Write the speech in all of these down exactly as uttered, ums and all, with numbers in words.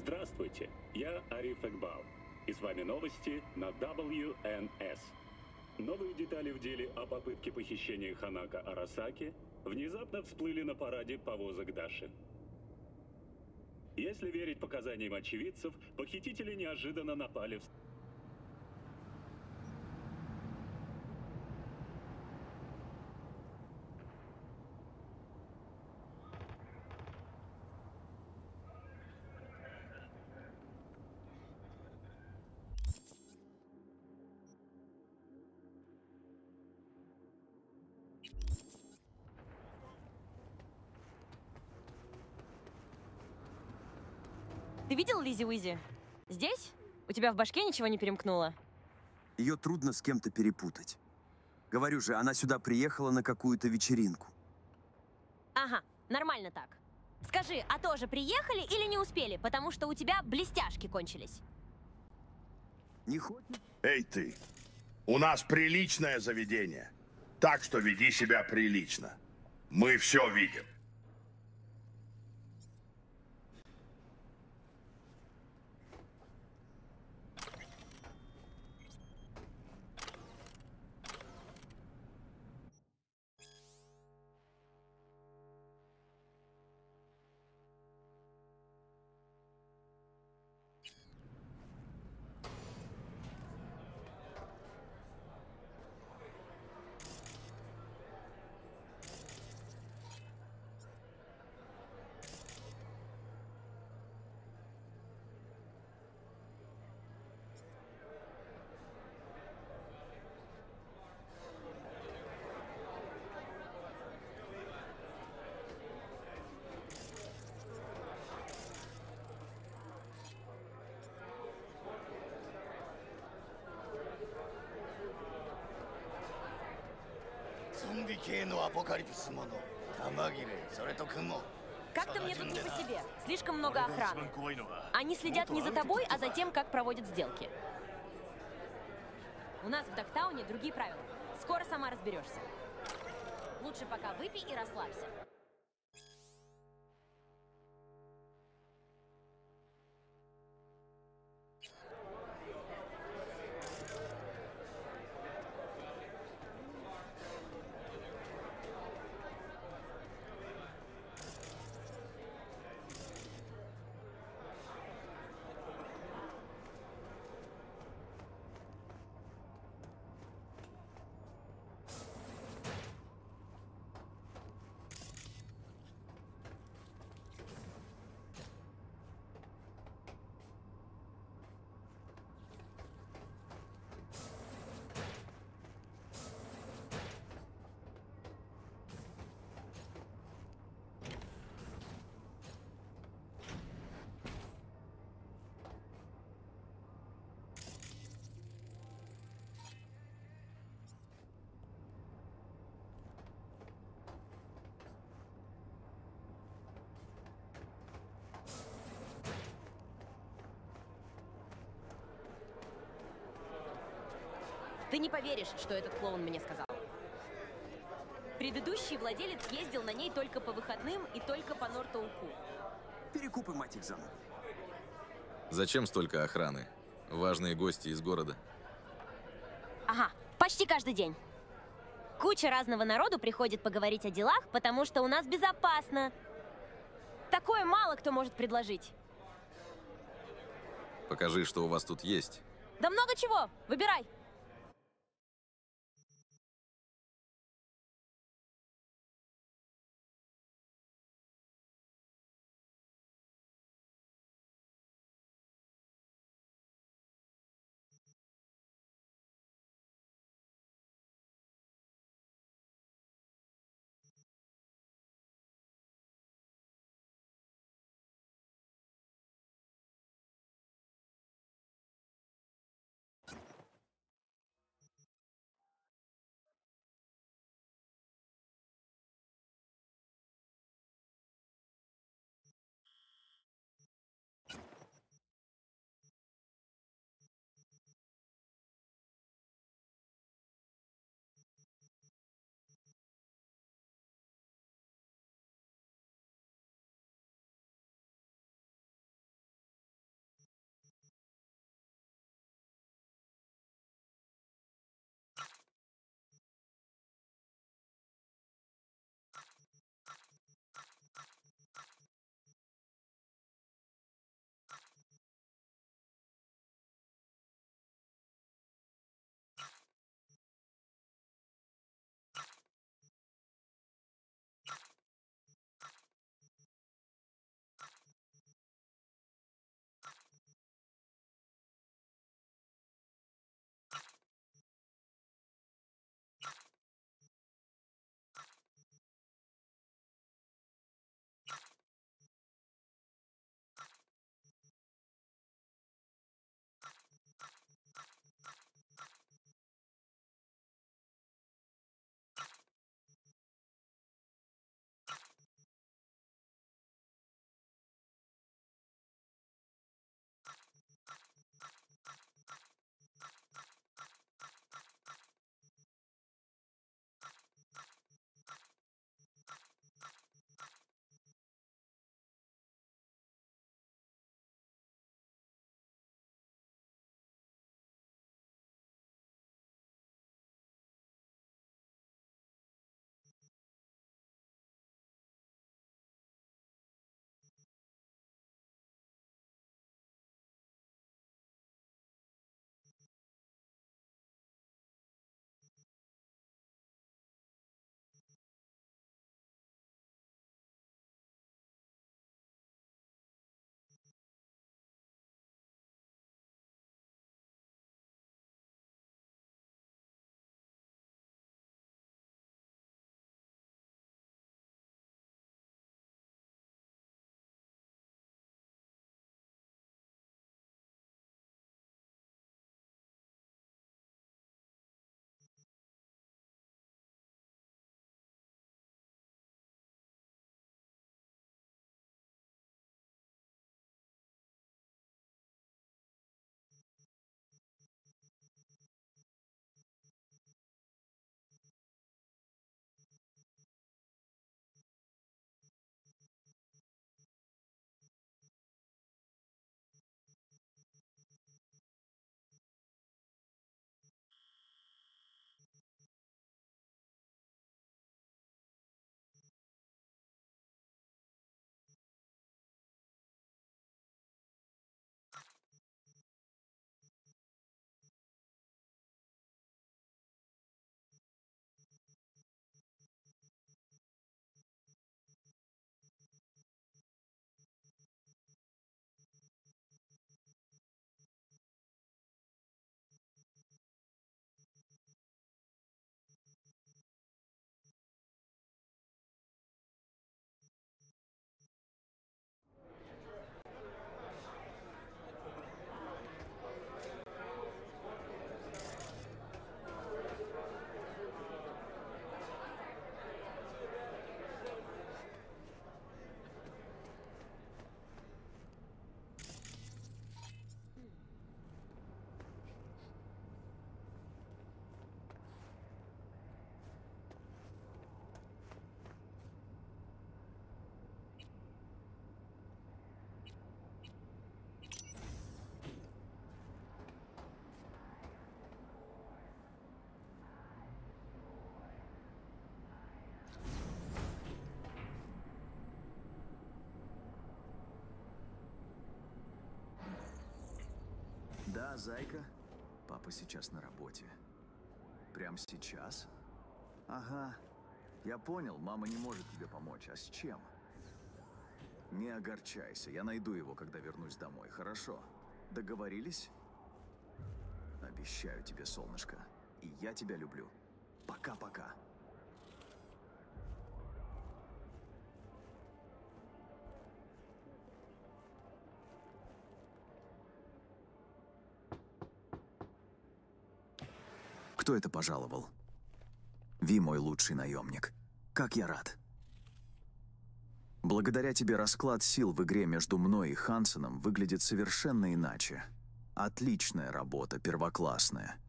Здравствуйте, я Ариф Экбал, и с вами новости на дабл ю эн эс. Новые детали в деле о попытке похищения Ханако Арасаки внезапно всплыли на параде повозок Даши. Если верить показаниям очевидцев, похитители неожиданно напали в... Ты видел Лизи Уизи? Здесь? У тебя в башке ничего не перемкнуло? Ее трудно с кем-то перепутать. Говорю же, она сюда приехала на какую-то вечеринку. Ага, нормально так. Скажи, а тоже приехали или не успели? Потому что у тебя блестяшки кончились. Не хочешь? Эй ты, у нас приличное заведение. Так что веди себя прилично. Мы все видим. Как-то мне тут не по себе. Слишком много охраны. Они следят не за тобой, а за тем, как проводят сделки. У нас в Дактауне другие правила. Скоро сама разберешься. Лучше пока выпей и расслабься. Ты не поверишь, что этот клоун мне сказал. Предыдущий владелец ездил на ней только по выходным и только по Нортоуку. Перекупы, мать их, заново. Зачем столько охраны? Важные гости из города. Ага, почти каждый день. Куча разного народу приходит поговорить о делах, потому что у нас безопасно. Такое мало кто может предложить. Покажи, что у вас тут есть. Да много чего, выбирай. Да, зайка. Папа сейчас на работе. Прямо сейчас? Ага. Я понял, мама не может тебе помочь. А с чем? Не огорчайся, я найду его, когда вернусь домой, хорошо? Договорились? Обещаю тебе, солнышко. И я тебя люблю. Пока-пока. Кто это пожаловал? Ви, мой лучший наемник. Как я рад. Благодаря тебе расклад сил в игре между мной и Хансеном выглядит совершенно иначе. Отличная работа, первоклассная.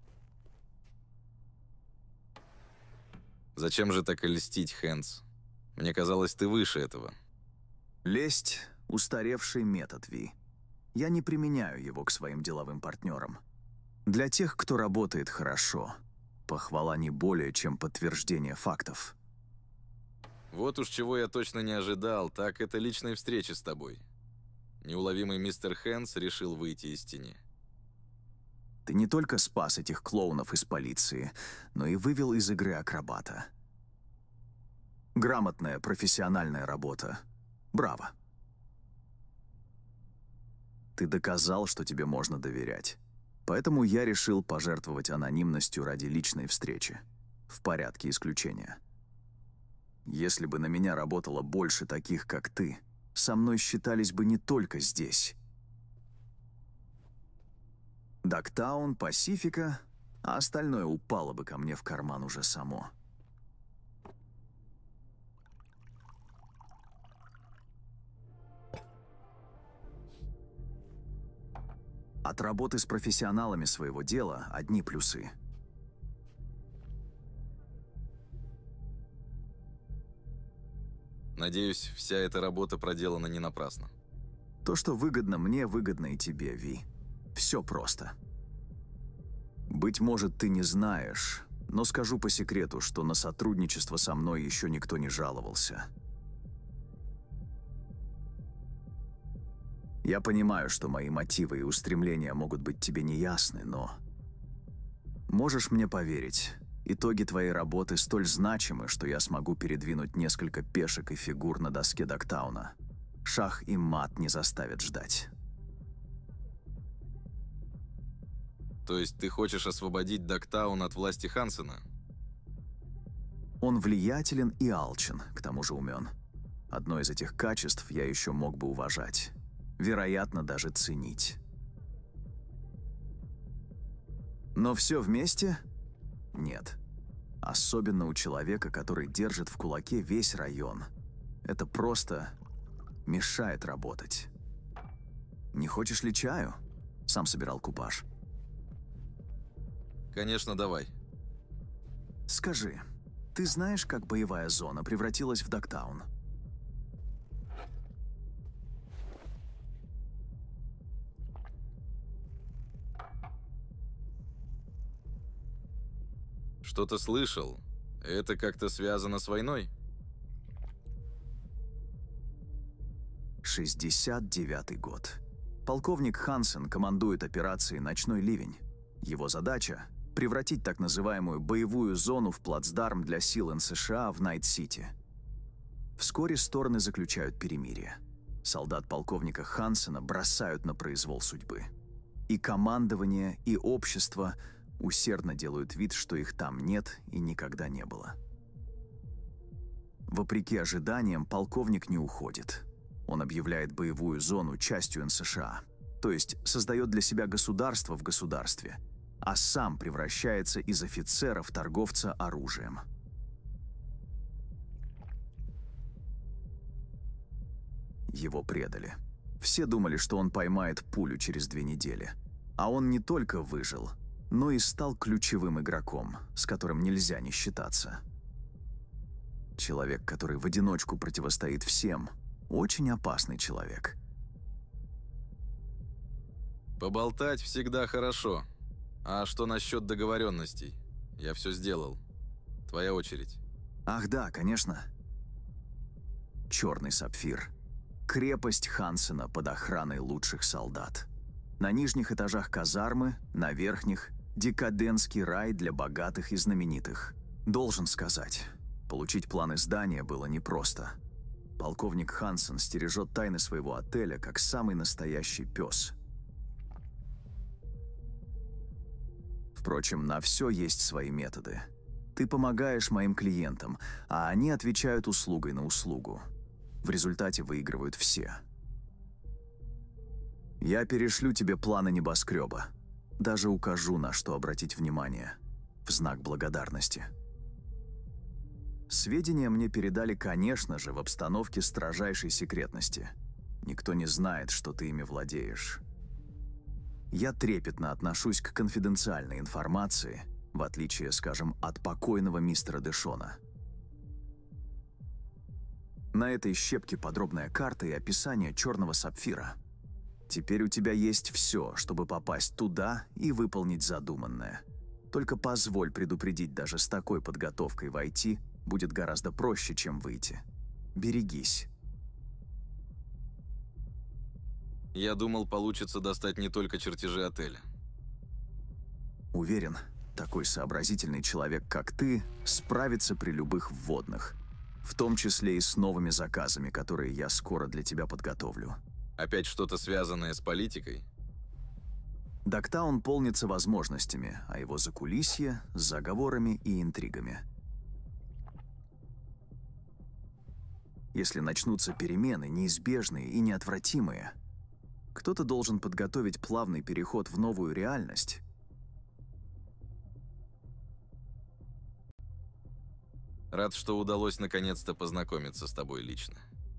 Зачем же так и льстить, Хэнс? Мне казалось, ты выше этого. Лесть – устаревший метод, Ви. Я не применяю его к своим деловым партнерам. Для тех, кто работает хорошо, похвала не более, чем подтверждение фактов. Вот уж чего я точно не ожидал, так это личной встречи с тобой. Неуловимый мистер Хэнс решил выйти из тени. Ты не только спас этих клоунов из полиции, но и вывел из игры акробата. Грамотная, профессиональная работа. Браво. Ты доказал, что тебе можно доверять. Поэтому я решил пожертвовать анонимностью ради личной встречи. В порядке исключения. Если бы на меня работало больше таких, как ты, со мной считались бы не только здесь. Дактаун, Пасифика, а остальное упало бы ко мне в карман уже само. От работы с профессионалами своего дела одни плюсы. Надеюсь, вся эта работа проделана не напрасно. То, что выгодно мне, выгодно и тебе, Ви. Все просто. Быть может, ты не знаешь, но скажу по секрету, что на сотрудничество со мной еще никто не жаловался. Я понимаю, что мои мотивы и устремления могут быть тебе неясны, но... Можешь мне поверить, итоги твоей работы столь значимы, что я смогу передвинуть несколько пешек и фигур на доске Дактауна. Шах и мат не заставят ждать. То есть ты хочешь освободить Дактаун от власти Хансена? Он влиятелен и алчен, к тому же умен. Одно из этих качеств я еще мог бы уважать. Вероятно, даже ценить. Но все вместе? Нет. Особенно у человека, который держит в кулаке весь район. Это просто мешает работать. Не хочешь ли чаю? Сам собирал купаж. Конечно, давай. Скажи, ты знаешь, как боевая зона превратилась в Дактаун? Что-то слышал. Это как-то связано с войной? шестьдесят девятый год. Полковник Хансен командует операцией «Ночной ливень». Его задача – превратить так называемую боевую зону в плацдарм для сил эн эс ша в Найт-Сити. Вскоре стороны заключают перемирие. Солдат полковника Хансена бросают на произвол судьбы. И командование, и общество усердно делают вид, что их там нет и никогда не было. Вопреки ожиданиям, полковник не уходит. Он объявляет боевую зону частью эн эс ша, то есть создает для себя государство в государстве, а сам превращается из офицера в торговца оружием. Его предали. Все думали, что он поймает пулю через две недели. А он не только выжил, но и стал ключевым игроком, с которым нельзя не считаться. Человек, который в одиночку противостоит всем, очень опасный человек. Поболтать всегда хорошо. А что насчет договоренностей? Я все сделал. Твоя очередь. Ах да, конечно. Черный сапфир. Крепость Хансена под охраной лучших солдат. На нижних этажах казармы, на верхних – декадентский рай для богатых и знаменитых. Должен сказать, получить планы здания было непросто. Полковник Хансен стережет тайны своего отеля, как самый настоящий пес. Впрочем, на все есть свои методы. Ты помогаешь моим клиентам, а они отвечают услугой на услугу. В результате выигрывают все. Я перешлю тебе планы небоскреба. Даже укажу, на что обратить внимание. В знак благодарности. Сведения мне передали, конечно же, в обстановке строжайшей секретности. Никто не знает, что ты ими владеешь. Я трепетно отношусь к конфиденциальной информации, в отличие, скажем, от покойного мистера Дэшона. На этой щепке подробная карта и описание черного сапфира. Теперь у тебя есть все, чтобы попасть туда и выполнить задуманное. Только позволь предупредить, даже с такой подготовкой войти будет гораздо проще, чем выйти. Берегись. Я думал, получится достать не только чертежи отеля. Уверен, такой сообразительный человек, как ты, справится при любых вводных. В том числе и с новыми заказами, которые я скоро для тебя подготовлю. Опять что-то связанное с политикой? Доктаун полнится возможностями, а его закулисье – с заговорами и интригами. Если начнутся перемены, неизбежные и неотвратимые, кто-то должен подготовить плавный переход в новую реальность. Рад, что удалось наконец-то познакомиться с тобой лично.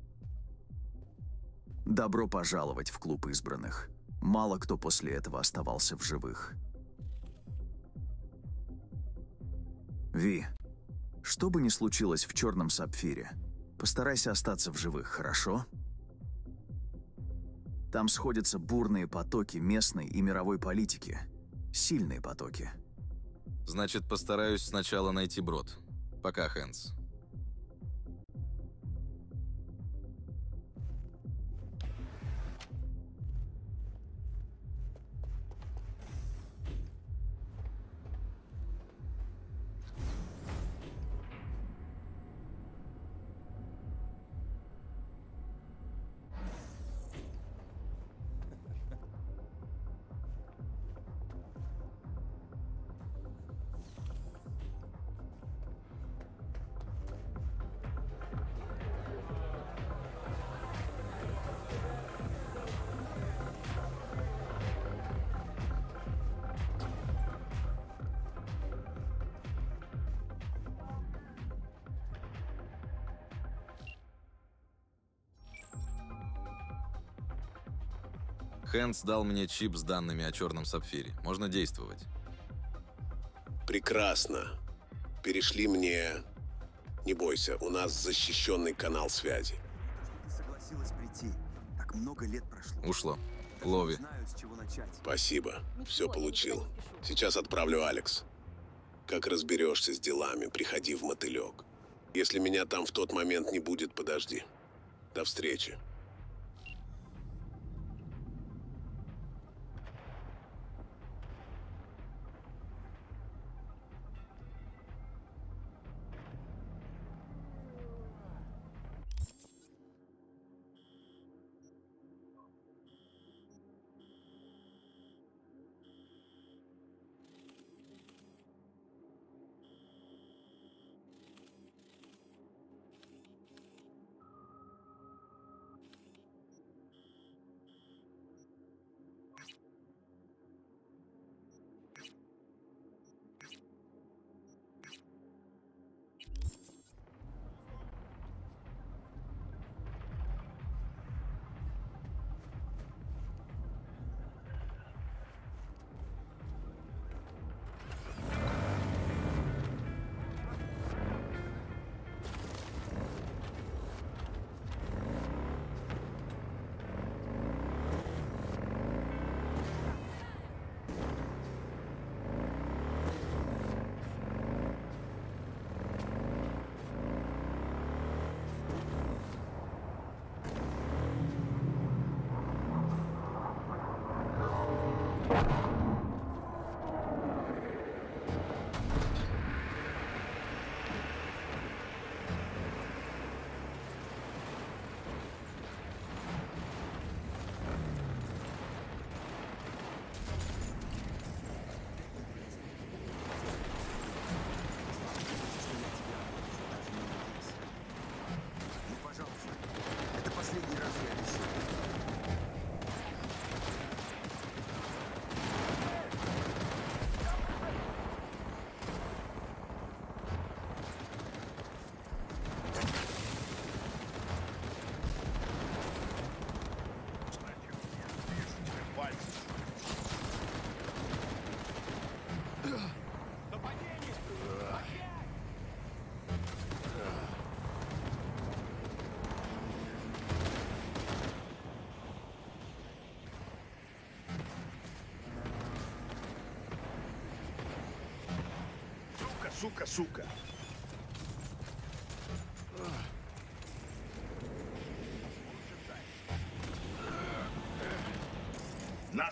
Добро пожаловать в клуб избранных. Мало кто после этого оставался в живых. Ви, что бы ни случилось в черном сапфире, постарайся остаться в живых, хорошо? Там сходятся бурные потоки местной и мировой политики. Сильные потоки. Значит, постараюсь сначала найти брод. Пока, Хэнс. Хэнс дал мне чип с данными о черном сапфире. Можно действовать. Прекрасно. Перешли мне... Не бойся, у нас защищенный канал связи. Ты согласилась прийти. Так много лет прошло. Ушло. Лови. Знаю, с чего начать. Спасибо. Все получил. Сейчас отправлю Алекс. Как разберешься с делами, приходи в мотылек. Если меня там в тот момент не будет, подожди. До встречи. сука, сука. Нас...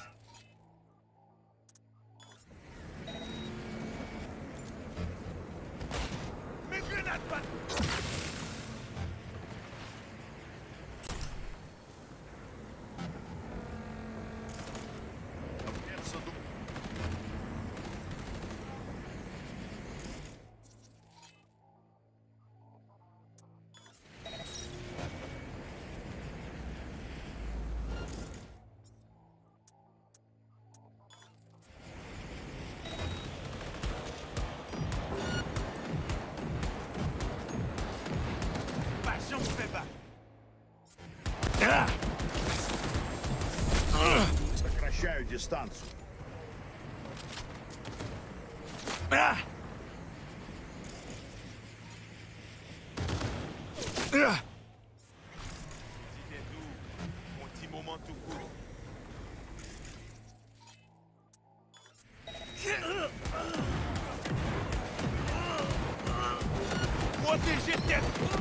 Сокращаю дистанцию. Вот и житель!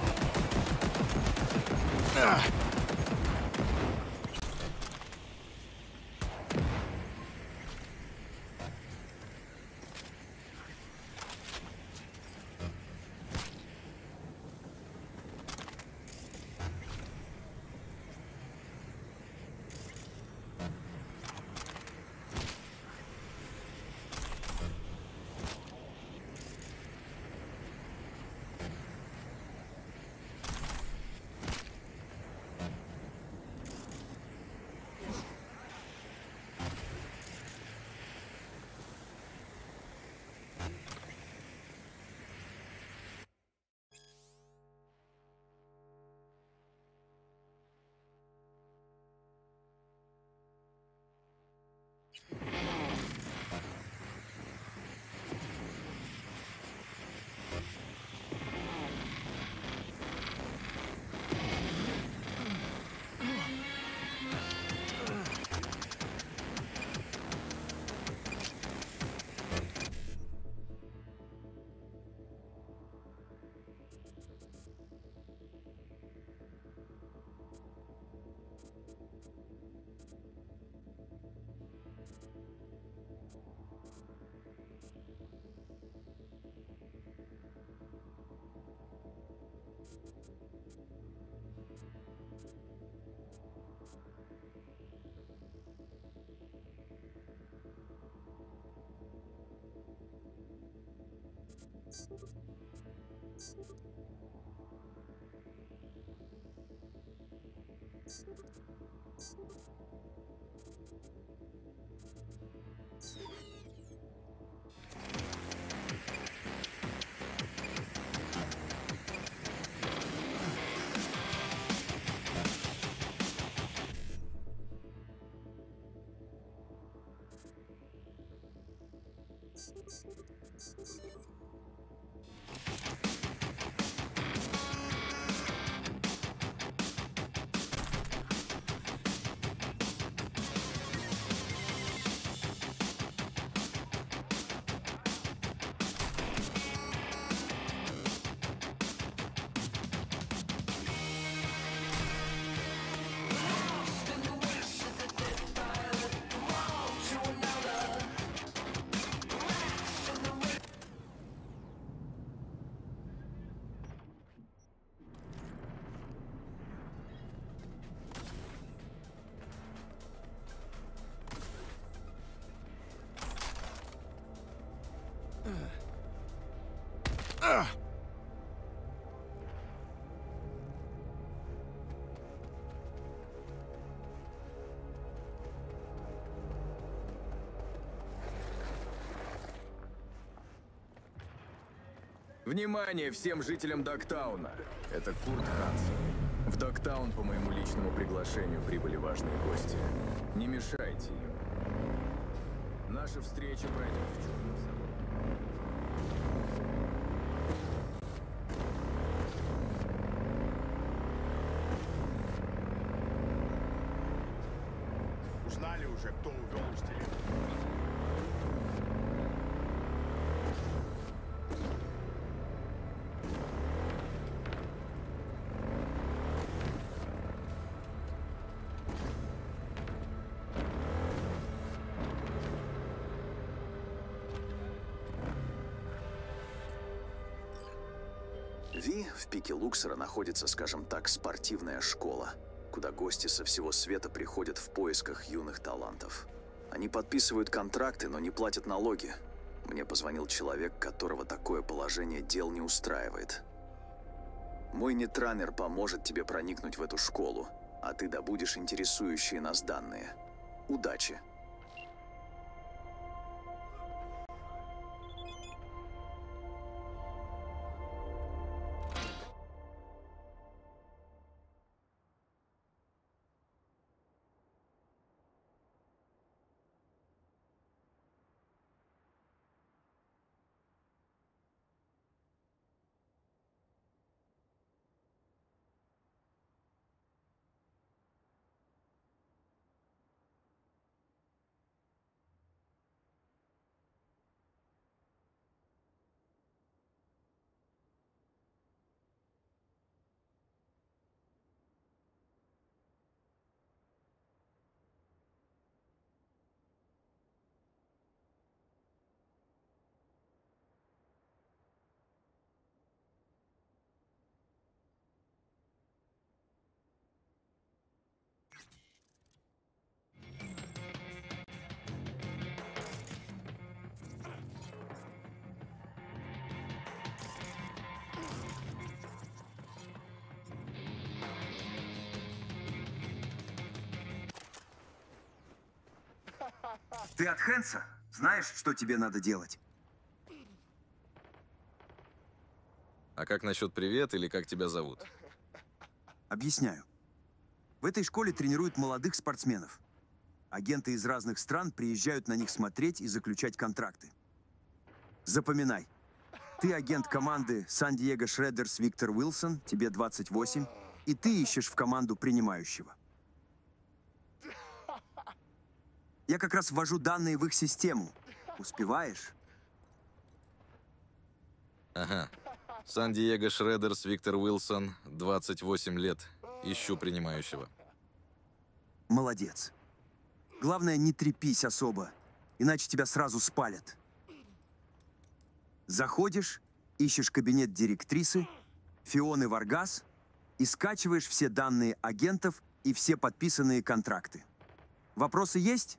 Внимание всем жителям Догтауна! Это Курт Хансен. В Догтаун по моему личному приглашению прибыли важные гости. Не мешайте им. Наша встреча пройдет в черном салоне. Узнали уже, кто увел из телефона? Ви в пике Луксора находится, скажем так, спортивная школа, куда гости со всего света приходят в поисках юных талантов. Они подписывают контракты, но не платят налоги. Мне позвонил человек, которого такое положение дел не устраивает. Мой нетранер поможет тебе проникнуть в эту школу, а ты добудешь интересующие нас данные. Удачи! Ты от Хэнса? Знаешь, что тебе надо делать? А как насчет привет или как тебя зовут? Объясняю. В этой школе тренируют молодых спортсменов. Агенты из разных стран приезжают на них смотреть и заключать контракты. Запоминай. Ты агент команды Сан-Диего Шреддерс Виктор Уилсон, тебе двадцать восемь, и ты ищешь в команду принимающего. Я как раз ввожу данные в их систему. Успеваешь? Ага. Сан-Диего Шреддерс Виктор Уилсон, двадцать восемь лет. Ищу принимающего. Молодец. Главное, не трепись особо, иначе тебя сразу спалят. Заходишь, ищешь кабинет директрисы, Фионы Варгас и скачиваешь все данные агентов и все подписанные контракты. Вопросы есть?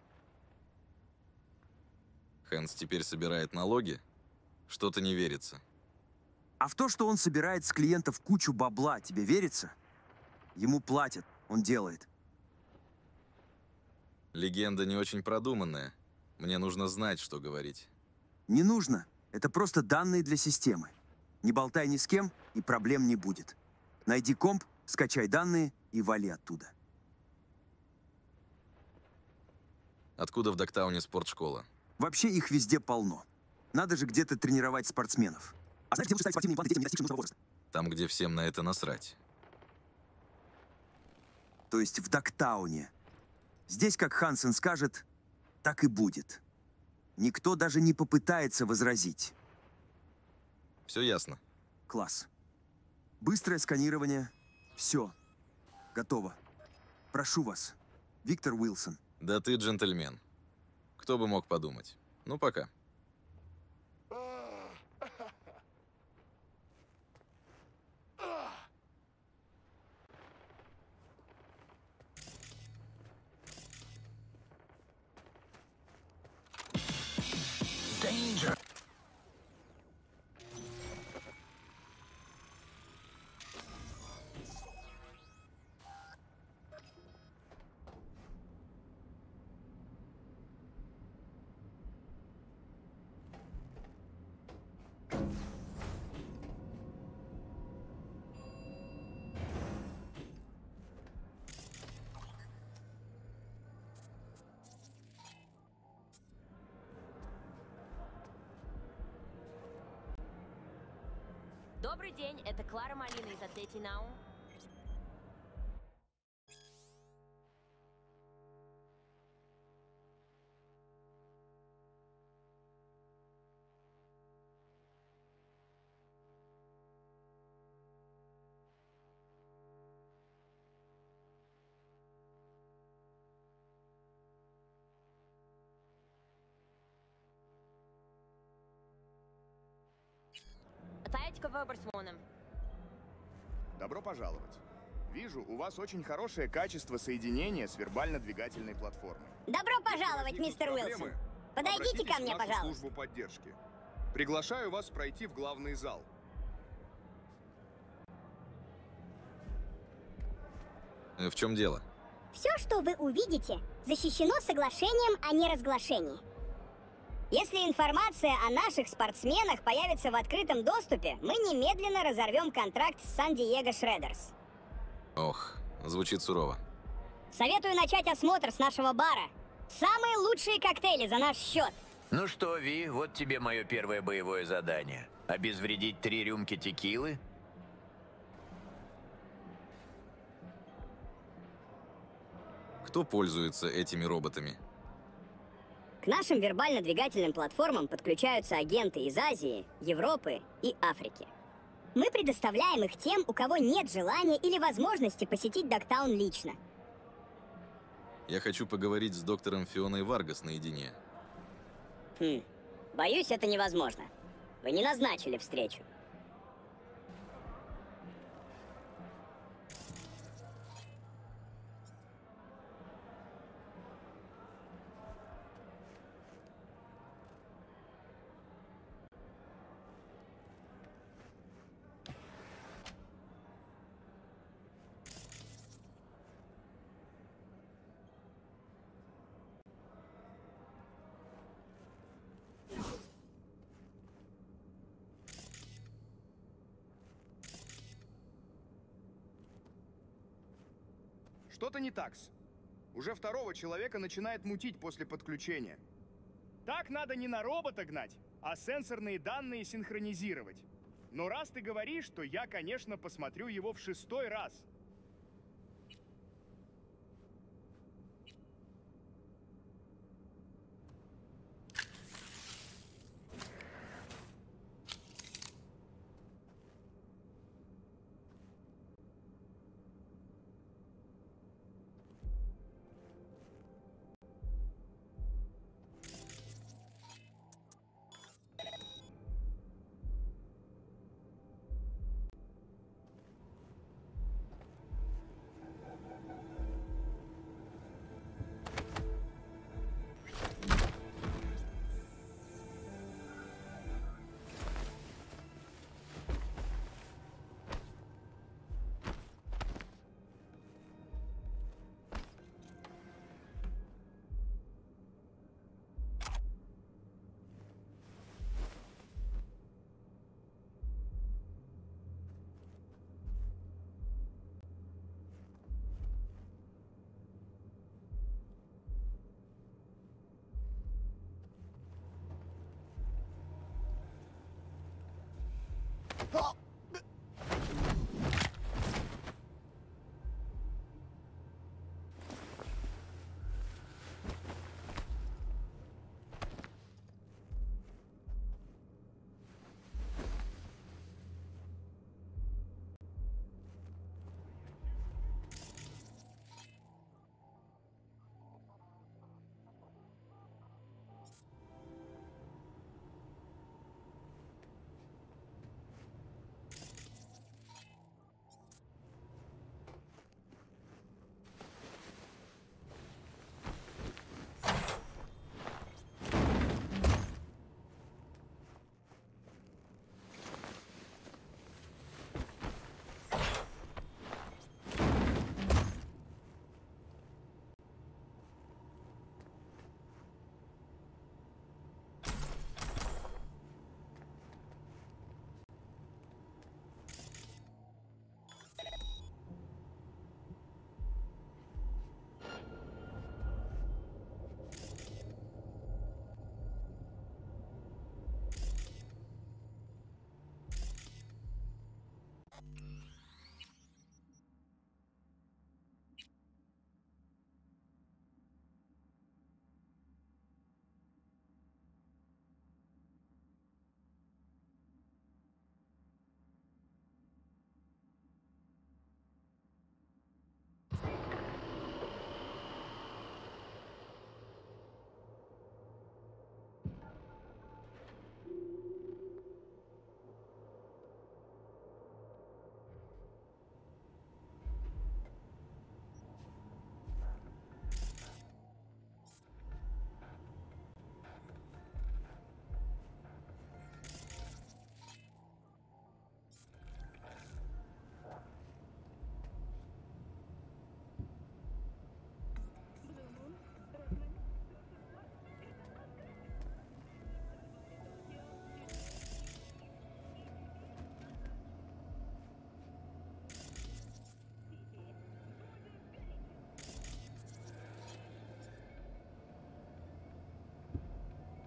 Хэнс теперь собирает налоги? Что-то не верится. А в то, что он собирает с клиентов кучу бабла, тебе верится? Ему платят, он делает. Легенда не очень продуманная. Мне нужно знать, что говорить. Не нужно. Это просто данные для системы. Не болтай ни с кем, и проблем не будет. Найди комп, скачай данные и вали оттуда. Откуда в Доктауне спортшкола? Вообще их везде полно. Надо же где-то тренировать спортсменов. А знаешь, где лучше ставить спортивные импланты детям, не достигшим нужного возраста? Там, где всем на это насрать. То есть в Доктауне. Здесь, как Хансен скажет, так и будет. Никто даже не попытается возразить. Все ясно. Класс. Быстрое сканирование. Все. Готово. Прошу вас. Виктор Уилсон. Да ты джентльмен. Кто бы мог подумать. Ну, пока. Добрый день, это Клара Малина из Atleti Now. Tijd выбор с Добро пожаловать. Вижу, у вас очень хорошее качество соединения с вербально-двигательной платформой. Добро пожаловать, мистер Уилсон. Подойдите ко мне, пожалуйста. Службу поддержки. Приглашаю вас пройти в главный зал. Э, В чем дело? Все, что вы увидите, защищено соглашением о неразглашении. Если информация о наших спортсменах появится в открытом доступе, мы немедленно разорвем контракт с Сан-Диего Шреддерс. Ох, звучит сурово. Советую начать осмотр с нашего бара. Самые лучшие коктейли за наш счет. Ну что, Ви, вот тебе мое первое боевое задание. Обезвредить три рюмки текилы? Кто пользуется этими роботами? К нашим вербально-двигательным платформам подключаются агенты из Азии, Европы и Африки. Мы предоставляем их тем, у кого нет желания или возможности посетить Догтаун лично. Я хочу поговорить с доктором Фионой Варгас наедине. Хм, боюсь, это невозможно. Вы не назначили встречу. Что-то не так-с. Уже второго человека начинает мутить после подключения. Так надо не на робота гнать, а сенсорные данные синхронизировать. Но раз ты говоришь, то я, конечно, посмотрю его в шестой раз.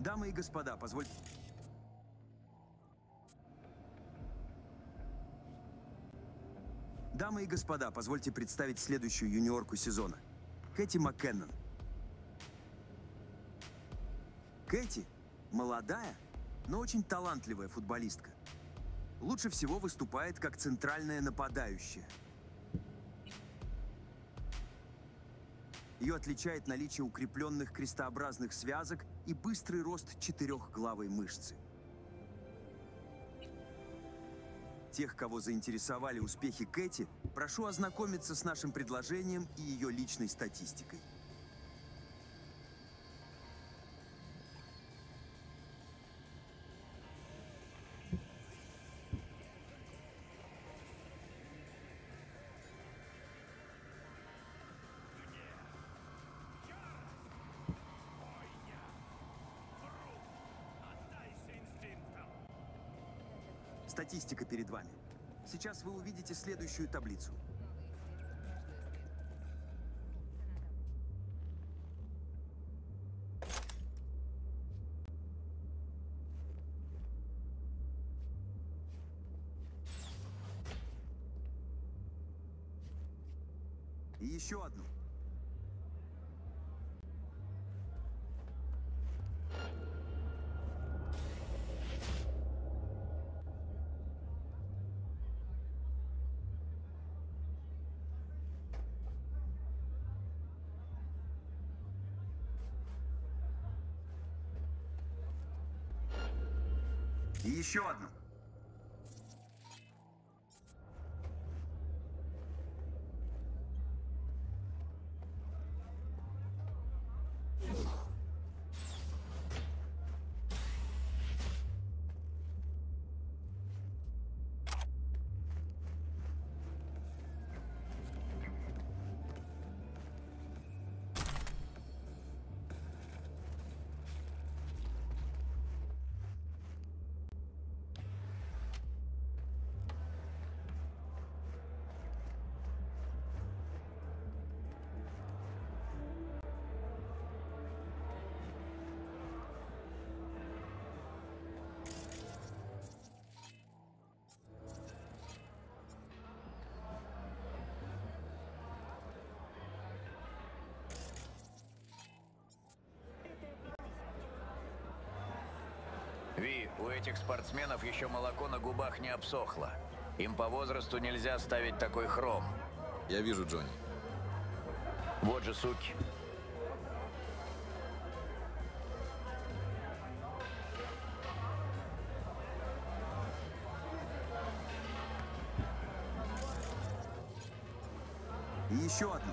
Дамы и господа, позвольте... Дамы и господа, позвольте представить следующую юниорку сезона. Кэти Маккеннон. Кэти – молодая, но очень талантливая футболистка. Лучше всего выступает как центральная нападающая. Ее отличает наличие укрепленных крестообразных связок и быстрый рост четырехглавой мышцы. Тех, кого заинтересовали успехи Кэти, прошу ознакомиться с нашим предложением и ее личной статистикой. Статистика перед вами. Сейчас вы увидите следующую таблицу. И еще одну. И еще одну. Ви, у этих спортсменов еще молоко на губах не обсохло. Им по возрасту нельзя ставить такой хром. Я вижу, Джонни. Вот же суки. И еще одну.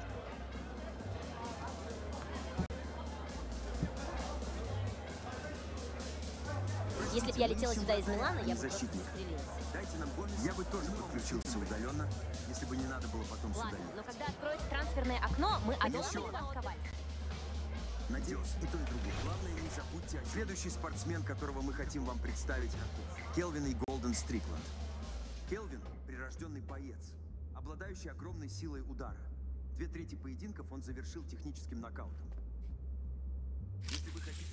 Если бы я летела сюда из Милана, я бы просто защитник. застрелилась. Дайте нам Гомес. Я бы тоже подключился удаленно, если бы не надо было потом Ладно, сюда но ехать. когда откроется трансферное окно, мы одолжим тосковать. Надеюсь, и то, и другое. Главное, не забудьте. о- Следующий спортсмен, которого мы хотим вам представить, Келвин и Голден Стрикленд. Келвин – прирожденный боец, обладающий огромной силой удара. Две трети поединков он завершил техническим нокаутом. Если вы хотите...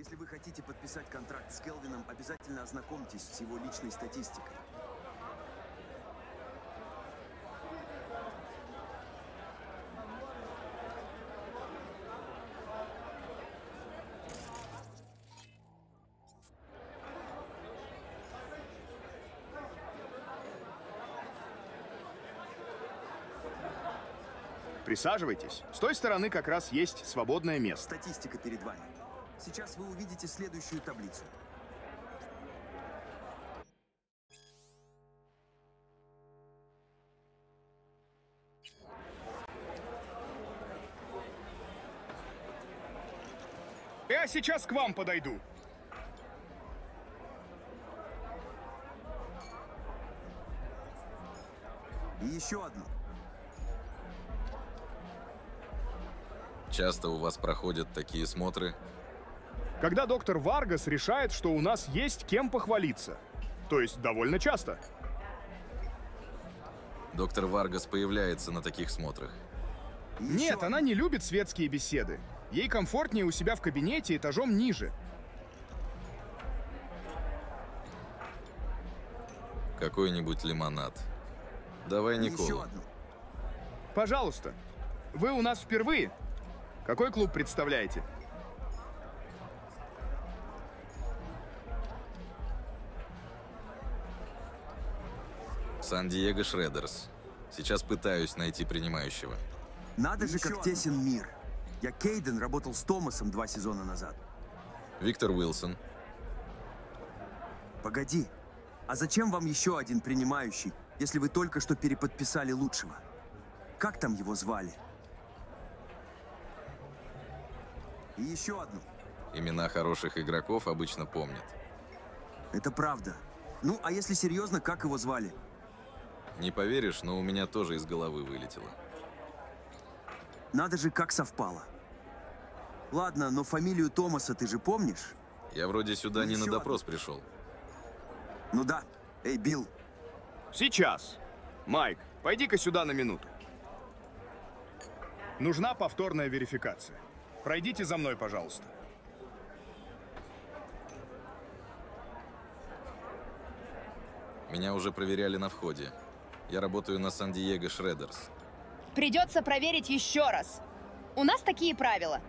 Если вы хотите подписать контракт с Келвином, обязательно ознакомьтесь с его личной статистикой. Присаживайтесь. С той стороны как раз есть свободное место. Статистика перед вами. Сейчас вы увидите следующую таблицу. Я сейчас к вам подойду. И еще одну. Часто у вас проходят такие смотры? Когда доктор Варгас решает, что у нас есть кем похвалиться. То есть довольно часто. Доктор Варгас появляется на таких смотрах? Нет, она не любит светские беседы. Ей комфортнее у себя в кабинете этажом ниже. Какой-нибудь лимонад. Давай Николу. Пожалуйста. Вы у нас впервые? Какой клуб представляете? Сан-Диего Шреддерс. Сейчас пытаюсь найти принимающего. Надо же, как тесен мир. Я Кейден работал с Томасом два сезона назад. Виктор Уилсон. Погоди. А зачем вам еще один принимающий, если вы только что переподписали лучшего? Как там его звали? И еще одну. Имена хороших игроков обычно помнят. Это правда. Ну, а если серьезно, как его звали? Не поверишь, но у меня тоже из головы вылетело. Надо же, как совпало. Ладно, но фамилию Томаса ты же помнишь? Я вроде сюда Ну, не на еще допрос пришел. Ну да. Эй, Билл. Сейчас. Майк, пойди-ка сюда на минуту. Нужна повторная верификация. Пройдите за мной, пожалуйста. Меня уже проверяли на входе. Я работаю на Сан-Диего Шреддерс. Придется проверить еще раз. У нас такие правила.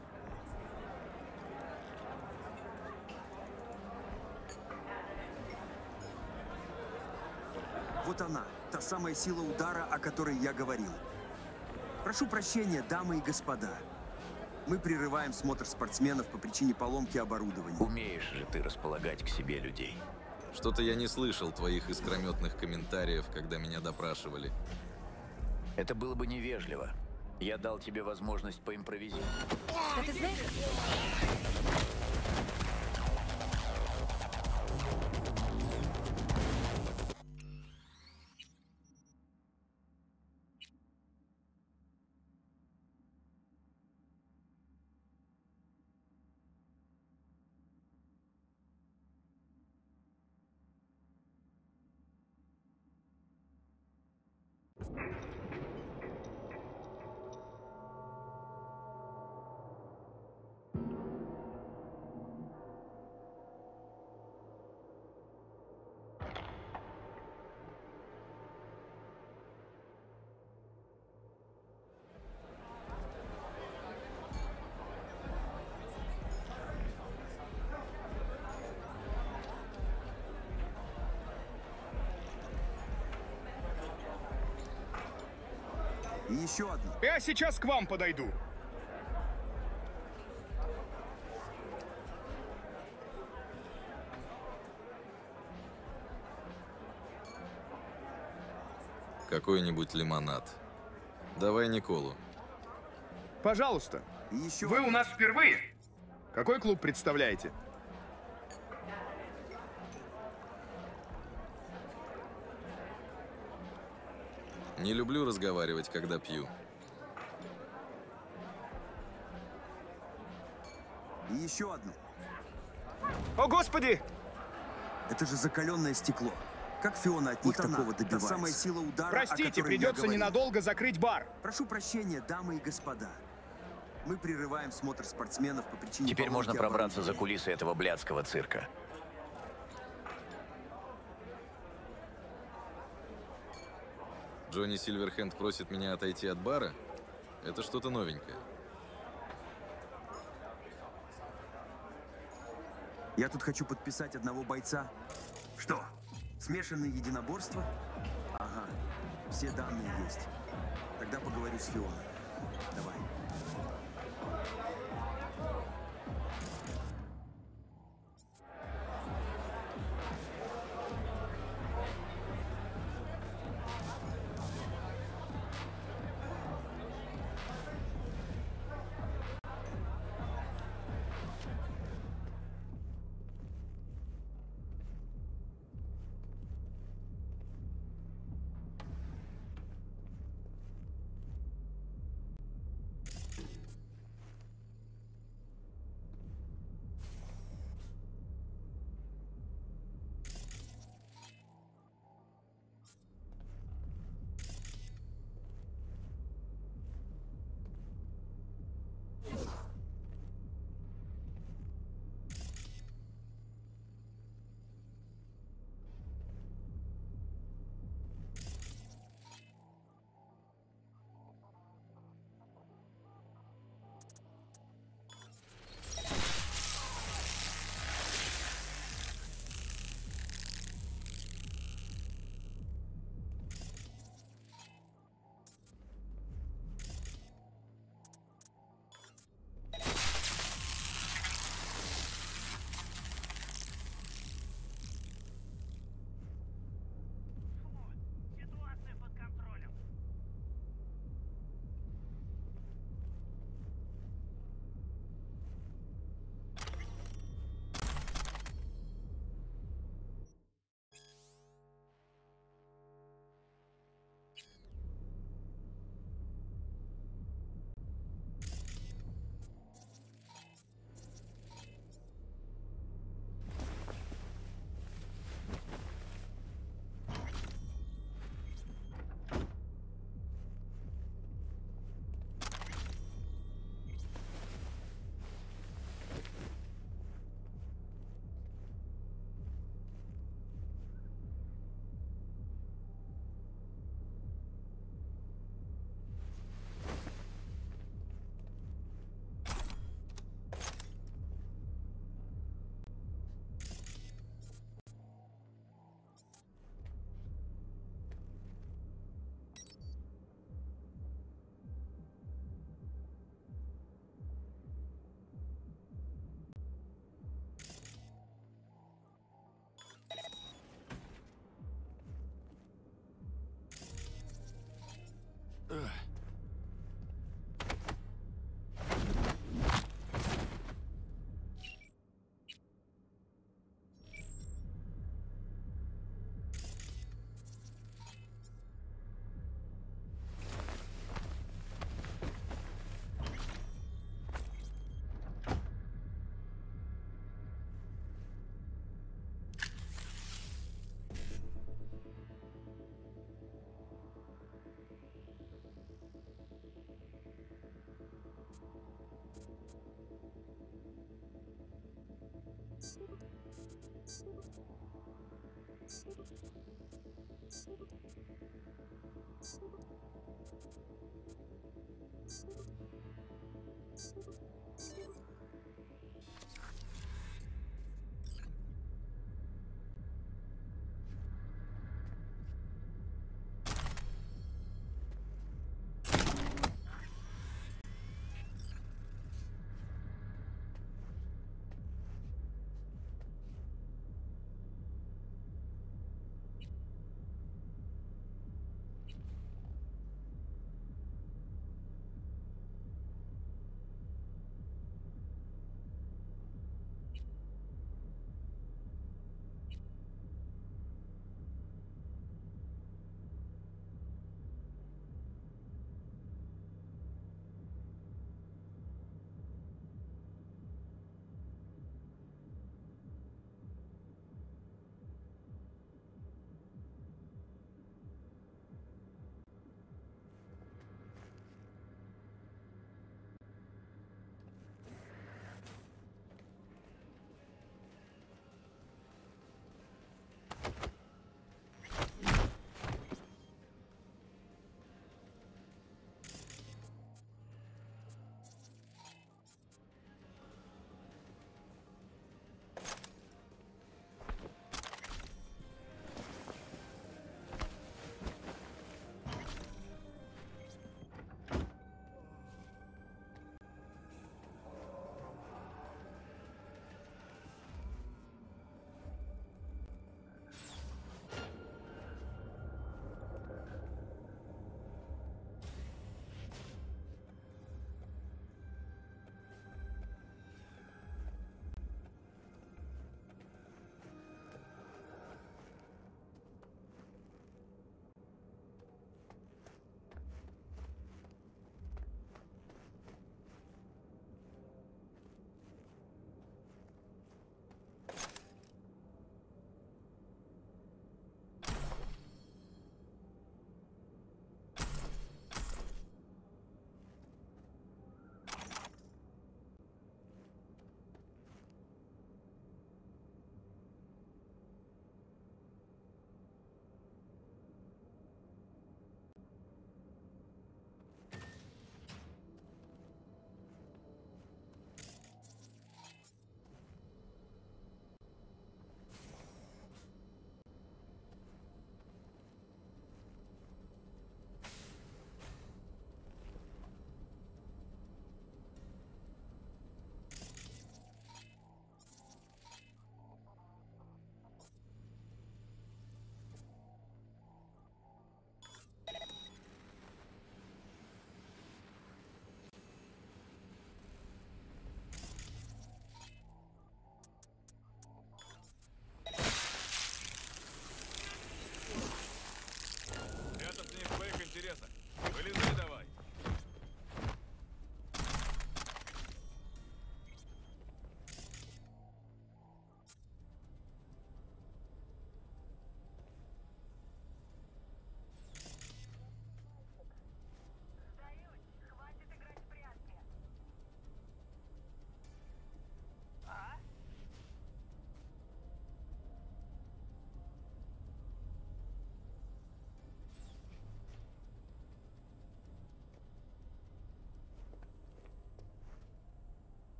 Вот она, та самая сила удара, о которой я говорил. Прошу прощения, дамы и господа. Мы прерываем смотр спортсменов по причине поломки оборудования. Умеешь же ты располагать к себе людей. Что-то я не слышал твоих искрометных комментариев, когда меня допрашивали. Это было бы невежливо. Я дал тебе возможность поимпровизировать. Да ты знаешь... И еще одну. Я сейчас к вам подойду. Какой-нибудь лимонад. Давай Николу. Пожалуйста. И еще Вы у нас впервые? Какой клуб представляете? Не люблю разговаривать, когда пью. И еще одну. О, Господи! Это же закаленное стекло. Как Фиона от них Вот она, такого та добивается? самая сила удара, Простите, о которой я придется говорил. ненадолго закрыть бар. Прошу прощения, дамы и господа. Мы прерываем смотр спортсменов по причине Теперь можно поломки пробраться за оборудования. кулисы этого блядского цирка. Джонни Сильверхенд просит меня отойти от бара? Это что-то новенькое. Я тут хочу подписать одного бойца. Что? Смешанные единоборства? Ага, все данные есть. Тогда поговорю с Фионой. Давай.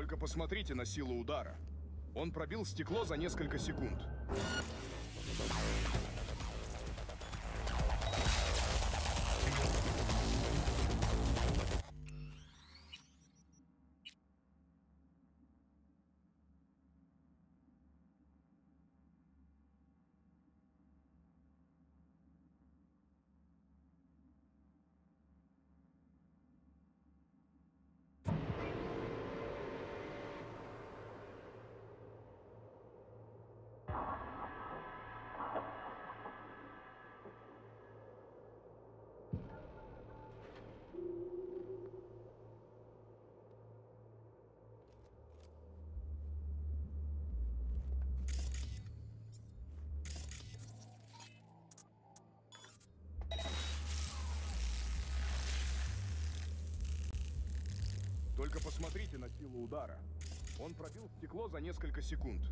Только посмотрите на силу удара. Он пробил стекло за несколько секунд. Только посмотрите на силу удара. Он пробил стекло за несколько секунд.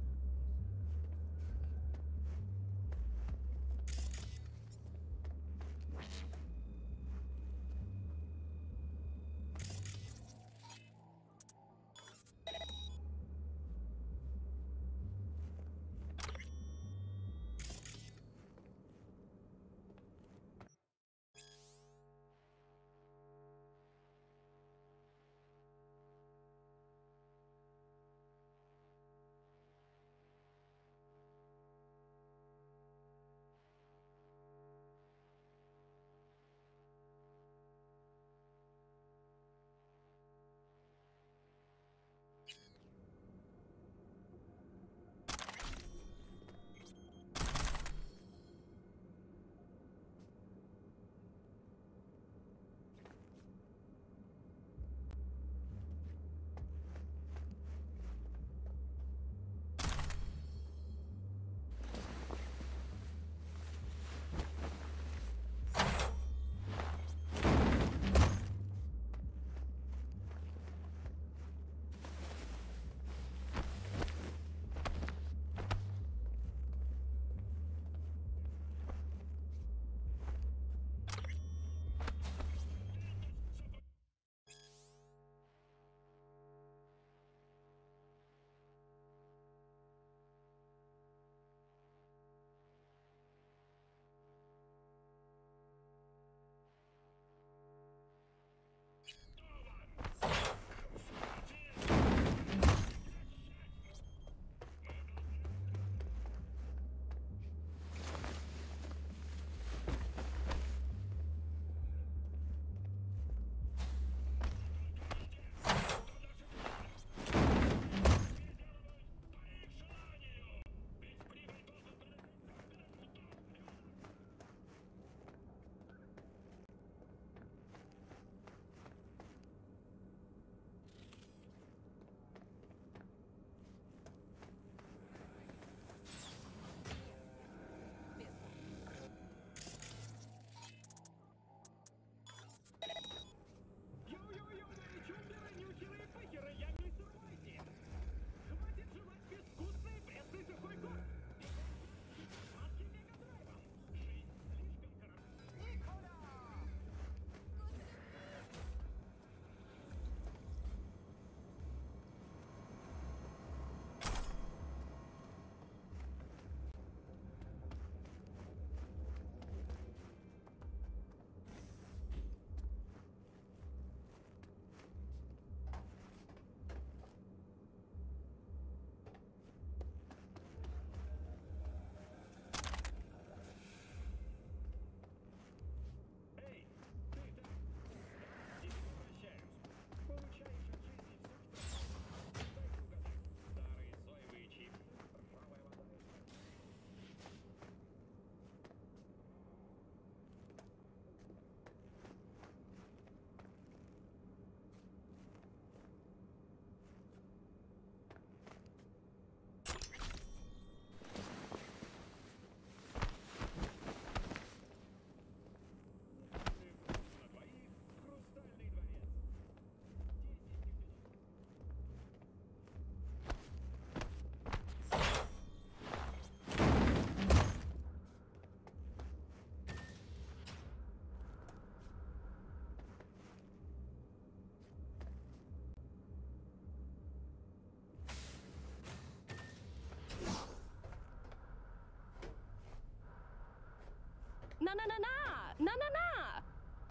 На-на-на!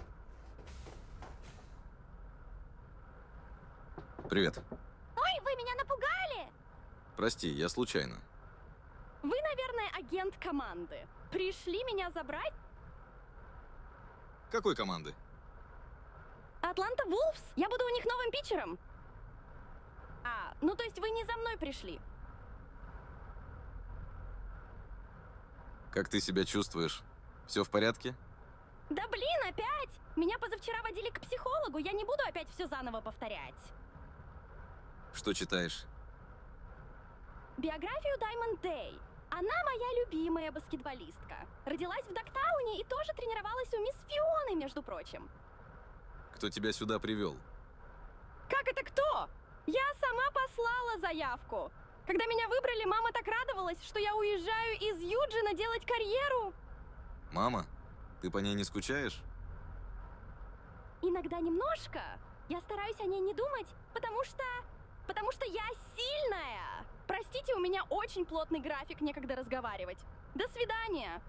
Привет. Ой, вы меня напугали! Прости, я случайно. Вы, наверное, агент команды. Пришли меня забрать? Какой команды? Атланта Вулфс? Я буду у них новым питчером. А, ну то есть вы не за мной пришли? Как ты себя чувствуешь? Все в порядке? Да блин, опять! Меня позавчера водили к психологу, я не буду опять все заново повторять. Что читаешь? Биографию Даймонд Дэй. Она моя любимая баскетболистка. Родилась в Дактауне и тоже тренировалась у мисс Фионы, между прочим. Кто тебя сюда привел? Как это кто? Я сама послала заявку. Когда меня выбрали, мама так радовалась, что я уезжаю из Юджина делать карьеру. Мама? Ты по ней не скучаешь? Иногда немножко. Я стараюсь о ней не думать, потому что... Потому что я сильная. Простите, у меня очень плотный график, некогда разговаривать. До свидания.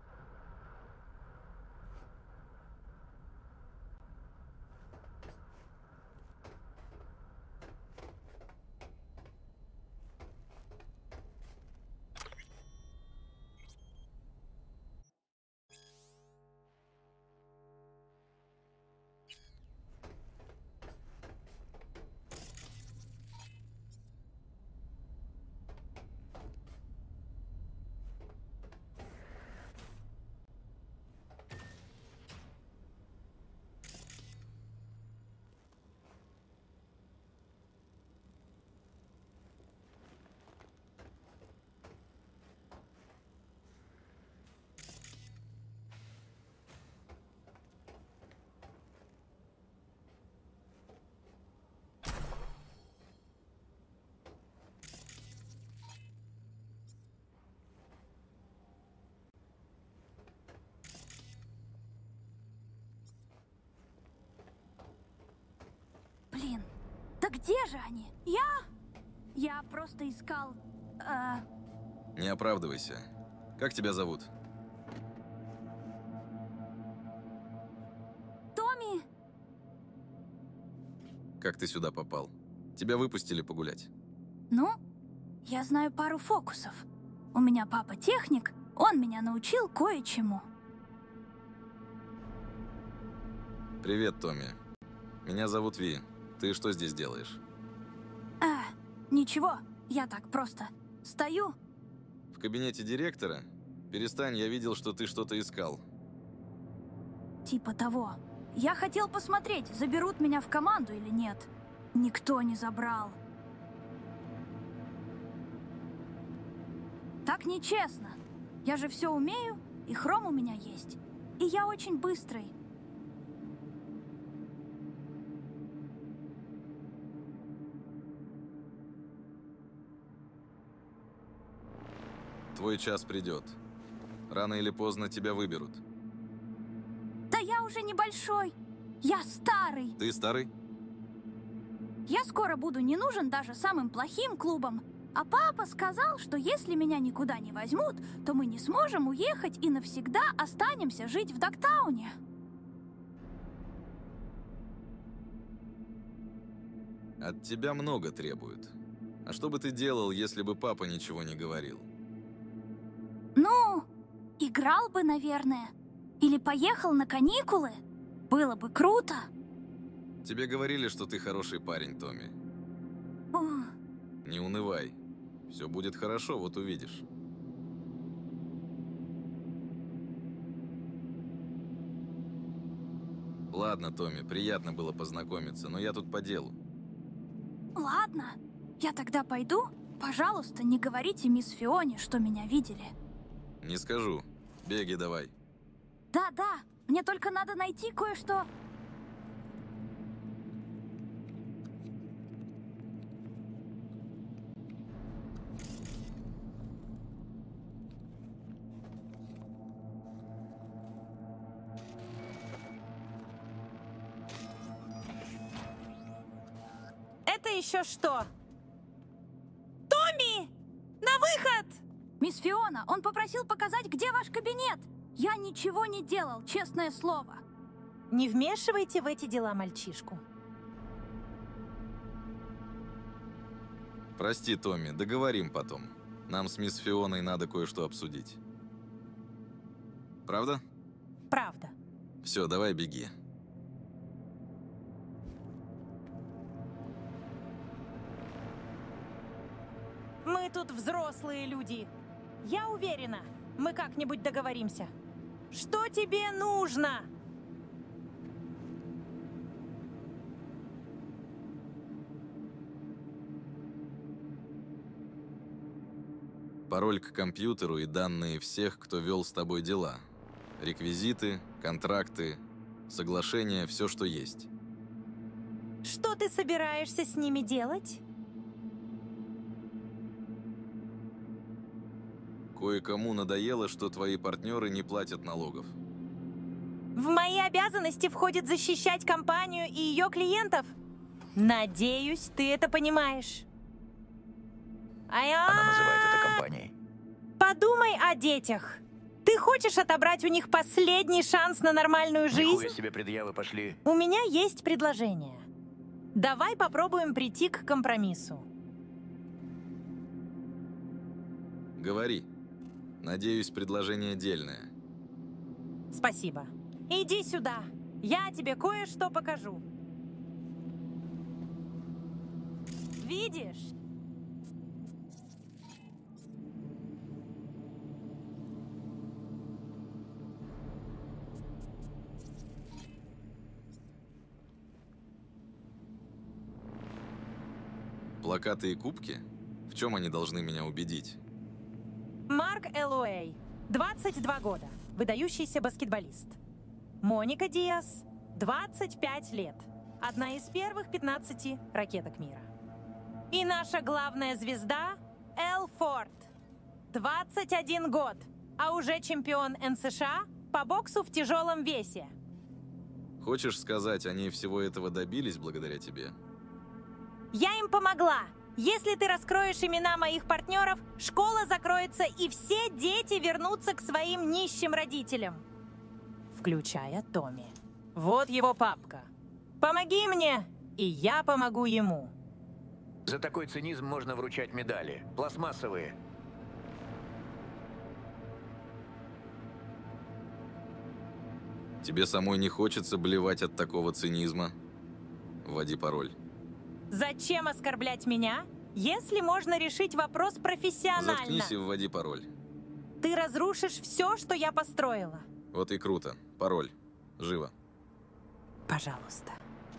Блин, да где же они? Я... Я просто искал... Э... Не оправдывайся. Как тебя зовут? Томми! Как ты сюда попал? Тебя выпустили погулять. Ну, я знаю пару фокусов. У меня папа техник, он меня научил кое-чему. Привет, Томми. Меня зовут Ви. Ты что здесь делаешь? А, ничего, я так просто стою. В кабинете директора? Перестань, я видел, что ты что-то искал. Типа того. Я хотел посмотреть, заберут меня в команду или нет. Никто не забрал. Так нечестно. Я же все умею, и хром у меня есть. И я очень быстрый. Твой час придет. Рано или поздно тебя выберут. Да я уже небольшой. Я старый. Ты старый? Я скоро буду не нужен даже самым плохим клубам. А папа сказал, что если меня никуда не возьмут, то мы не сможем уехать и навсегда останемся жить в Дактауне. От тебя много требуют. А что бы ты делал, если бы папа ничего не говорил? Ну, играл бы, наверное. Или поехал на каникулы. Было бы круто. Тебе говорили, что ты хороший парень, Томми. О. Не унывай. Все будет хорошо, вот увидишь. Ладно, Томми, приятно было познакомиться, но я тут по делу. Ладно, я тогда пойду. Пожалуйста, не говорите мисс Фионе, что меня видели. Не скажу. Беги давай. Да-да, мне только надо найти кое-что. Это еще что? Томми! На выход! Мисс Фиона, он попросил показать, где ваш кабинет. Я ничего не делал, честное слово. Не вмешивайте в эти дела мальчишку. Прости, Томми, договорим потом. Нам с мисс Фионой надо кое-что обсудить. Правда? Правда. Все, давай беги. Мы тут взрослые люди. Я уверена, мы как-нибудь договоримся. Что тебе нужно? Пароль к компьютеру и данные всех, кто вел с тобой дела. Реквизиты, контракты, соглашения, все, что есть. Что ты собираешься с ними делать? Кое-кому надоело, что твои партнеры не платят налогов. В мои обязанности входит защищать компанию и ее клиентов. Надеюсь, ты это понимаешь. А-я... Она называет это компанией. Подумай о детях. Ты хочешь отобрать у них последний шанс на нормальную жизнь? Нихуя себе предъявы пошли. У меня есть предложение. Давай попробуем прийти к компромиссу. Говори. Надеюсь, предложение дельное. Спасибо. Иди сюда. Я тебе кое-что покажу. Видишь? Плакаты и кубки? В чем они должны меня убедить? Марк Эллоуэй, двадцать два года, выдающийся баскетболист. Моника Диас, двадцать пять лет, одна из первых пятнадцати ракеток мира. И наша главная звезда Эл Форд, двадцать один год, а уже чемпион эн эс ша по боксу в тяжелом весе. Хочешь сказать, они всего этого добились благодаря тебе? Я им помогла. Если ты раскроешь имена моих партнеров, школа закроется, и все дети вернутся к своим нищим родителям. Включая Томми. Вот его папка. Помоги мне, и я помогу ему. За такой цинизм можно вручать медали. Пластмассовые. Тебе самой не хочется блевать от такого цинизма? Вводи пароль. Зачем оскорблять меня, если можно решить вопрос профессионально? Заткнись и вводи пароль. Ты разрушишь все, что я построила. Вот и круто. Пароль. Живо. Пожалуйста.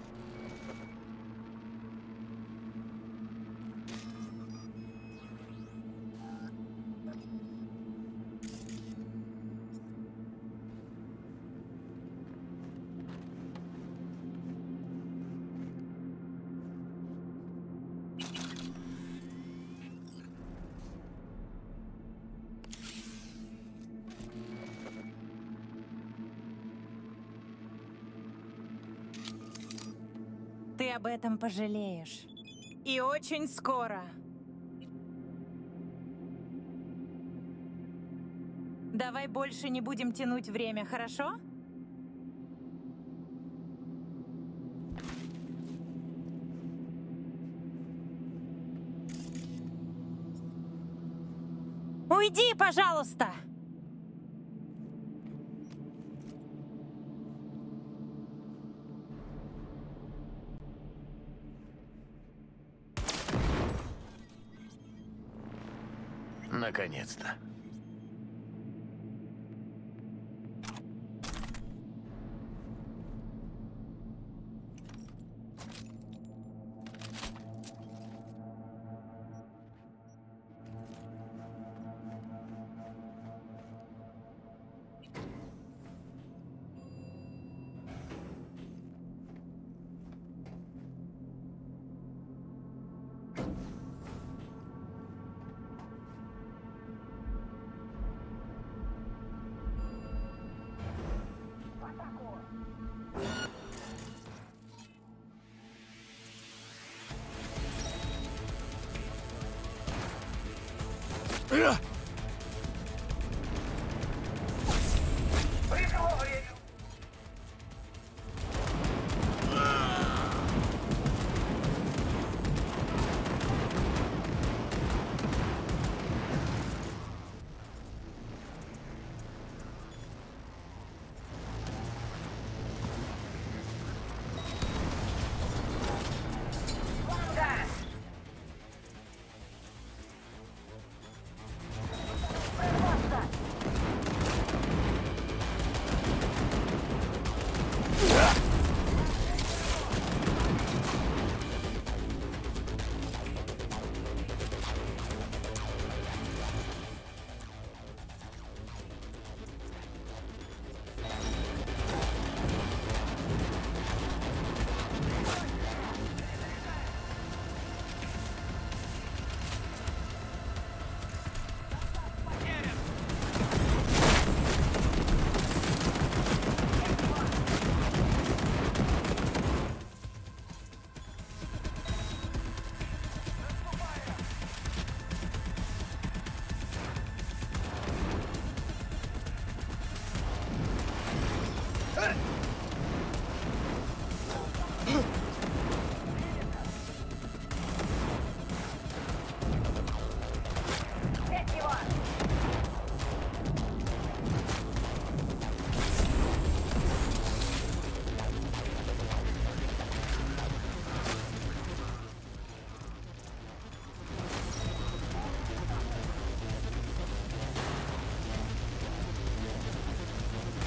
Ты об этом пожалеешь. И очень скоро. Давай больше не будем тянуть время, хорошо? Уйди, пожалуйста! Наконец-то.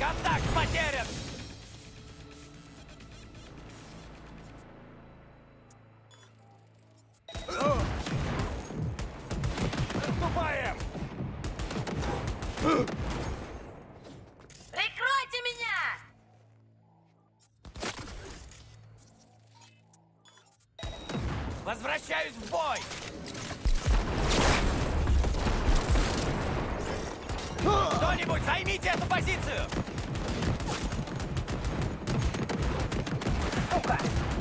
Контакт потерян! Наступаем! Прикройте меня! Возвращаюсь в бой! Кто-нибудь займите эту позицию! Сука!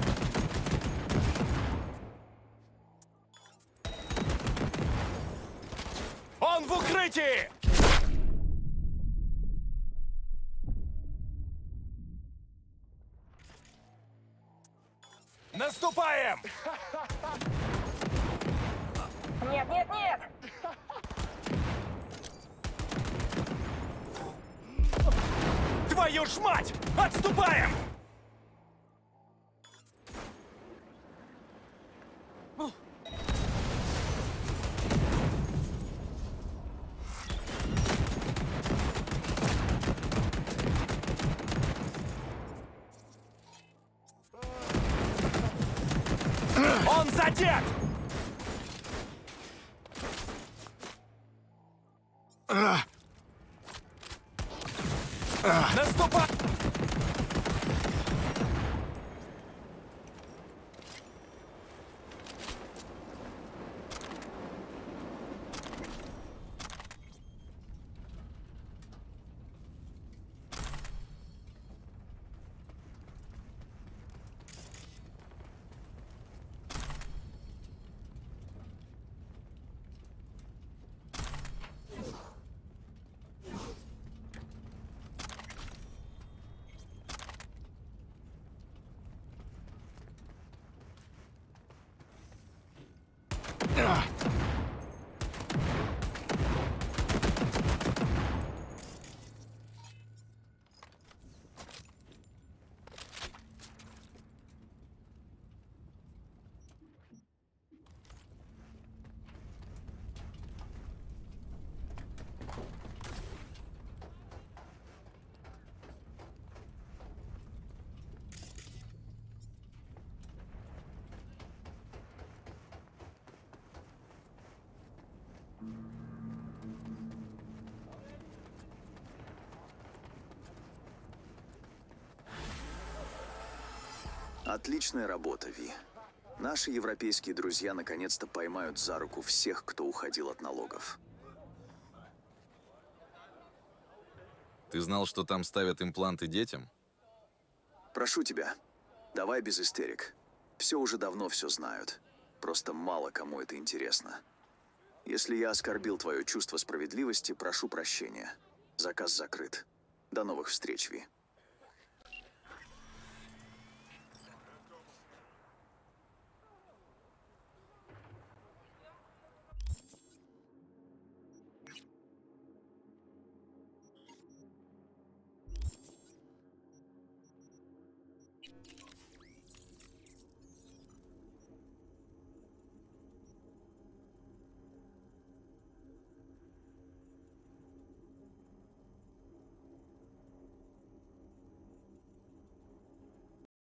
Он в укрытии! Наступаем! Нет, нет, нет! Твою ж мать! Отступаем! Он задет! Наступай! Отличная работа, Ви. Наши европейские друзья наконец-то поймают за руку всех, кто уходил от налогов. Ты знал, что там ставят импланты детям? Прошу тебя, давай без истерик. Все уже давно все знают. Просто мало кому это интересно. Если я оскорбил твое чувство справедливости, прошу прощения. Заказ закрыт. До новых встреч, Ви.